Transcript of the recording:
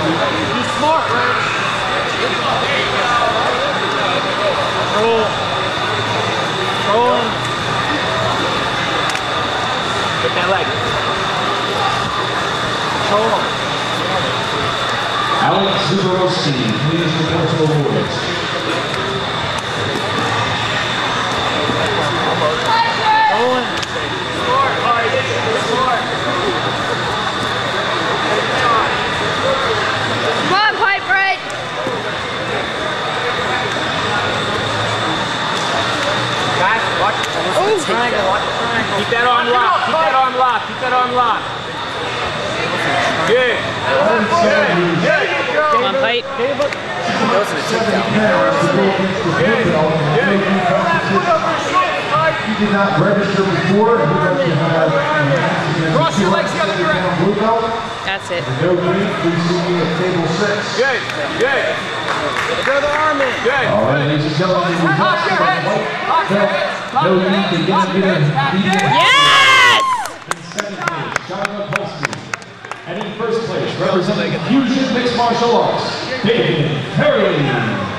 Be smart, right? Roll. Rolling. Get that leg. Control him. Alex Zuborowski, please report to the awards. Rolling. Smart. All right, smart. Come on, Pipe Break! Guys, watch the triangle. Watch the triangle. Keep that arm locked. Keep that arm locked. Keep that arm locked. Good. Good. Come on, Pipe. Those are the takedown. Good. Good. You did not register before. Cross your legs the other direction. That's it. No need, please see me at table 6. Good. Good. Throw the arm in. Good. All right, ladies and gentlemen, we Lock your head. Lock your head. no need to get Yes! in second place, John Polsky. And in first place, representing Fusion Mixed Martial Arts, David Perry.